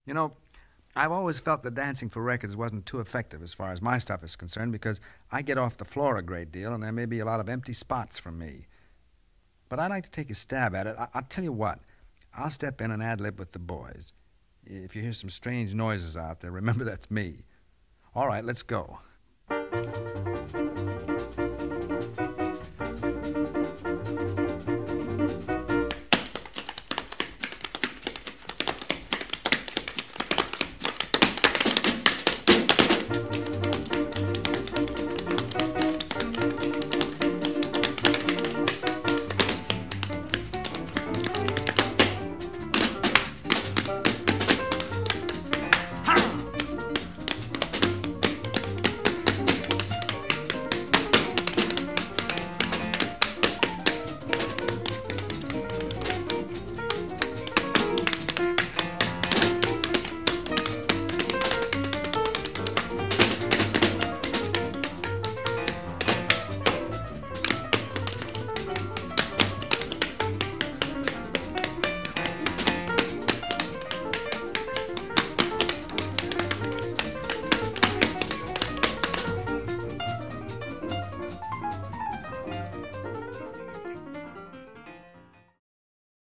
You know, I've always felt that dancing for records wasn't too effective as far as my stuff is concerned because I get off the floor a great deal and there may be a lot of empty spots from me. But I'd like to take a stab at it. I'll tell you what. I'll step in and ad-lib with the boys. If you hear some strange noises out there, remember that's me. All right, let's go.